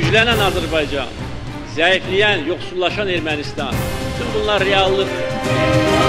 güclənən Azərbaycan, zəifləyən, yoxsullaşan Ermənistan. Bütün bunlar reallıq.